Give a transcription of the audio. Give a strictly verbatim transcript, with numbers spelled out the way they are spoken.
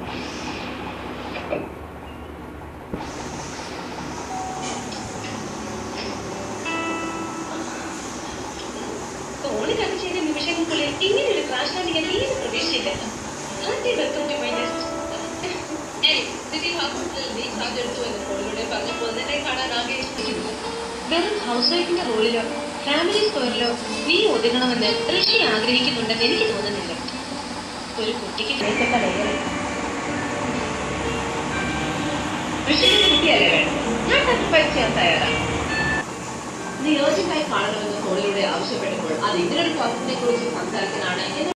ഫോണിലൊക്കെ ചെയ്ത നിമിഷങ്ങൾക്കുള്ളിൽ ഇങ്ങനെയൊരു ക്രാഷ് ലാൻഡിംഗ് ഞാൻ തീരെ പ്രതീക്ഷയില്ല. Happy welcome to my nest. City ഹോസ്പിറ്റലിൽ നീ ചാർജ് എടുത്തു എന്ന ഫോണിലൂടെ പറഞ്ഞപ്പോൾ നിന്നെ കാണാൻ ആഗ്രഹിച്ചിരിക്കുന്നു. വെറും ഹൗസ് വൈഫിന്റെ റോളിലോ ഫാമിലി സ്ക്വയറിലോ നീ ഒതുങ്ങണമെന്ന് ഋഷി ആഗ്രഹിക്കുന്നുണ്ടെന്ന് എനിക്ക് തോന്നുന്നില്ല. ഒരു കുട്ടിക്ക് ഋഷിയുടെ കുട്ടിയല്ലേ വേണം. ഞാൻ സാക്രിഫൈസ് ചെയ്യാൻ തയ്യാറാണ്. നീ ഏർജന്റായി കാണണമെന്ന് ഫോണിലൂടെ ആവശ്യപ്പെട്ടപ്പോൾ അത് ഇതിനൊരു പ്രോസസിനെ കുറിച്ച് സംസാരിക്കാനാണ്.